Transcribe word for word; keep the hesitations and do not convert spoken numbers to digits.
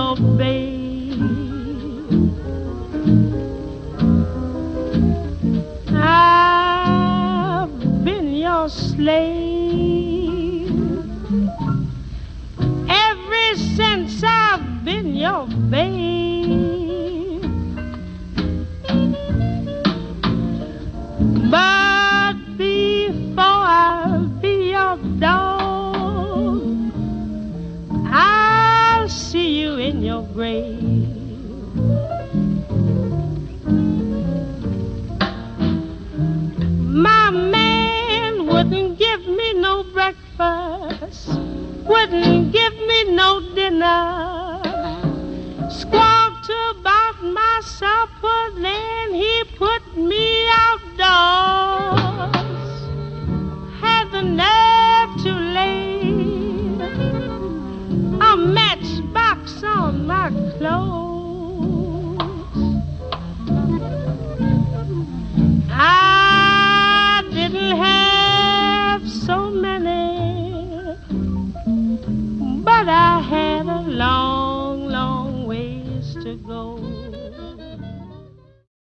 your babe. I've been your slave ever since I've been your babe. But before I'll be your dog, I'll see you in your grave. My man wouldn't give me no breakfast, wouldn't give me no dinner, squawked about my supper, then he put me outdoors, had the nerve to lay a matchbox on my clothes. I didn't have so many, but I had a long, long ways to go.